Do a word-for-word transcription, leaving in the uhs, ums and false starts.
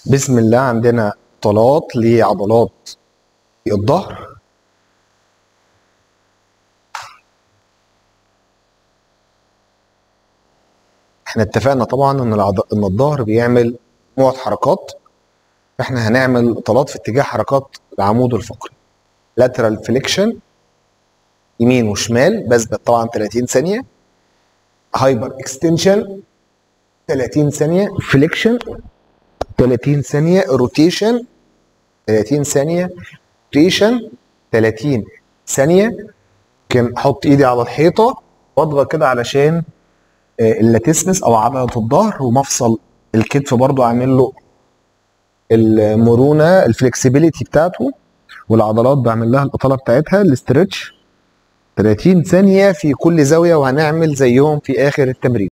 بسم الله. عندنا طلات لعضلات الظهر. احنا اتفقنا طبعا ان العض... ان الظهر بيعمل مجموعه حركات، فاحنا هنعمل طلات في اتجاه حركات العمود الفقري. lateral flexion يمين وشمال بثبت طبعا ثلاثين ثانيه، هايبر اكستنشن ثلاثين ثانيه، فليكشن ثلاثين ثانيه، روتيشن ثلاثين ثانيه، روتيشن ثلاثين ثانيه. ممكن احط ايدي على الحيطه واضغط كده علشان اللاتيسمس او عضله الظهر، ومفصل الكتف برضو اعمل له المرونه الفلكسبيليتي بتاعته، والعضلات بعمل لها الاطاله بتاعتها الاسترتش ثلاثين ثانيه في كل زاويه، وهنعمل زيهم في اخر التمرين.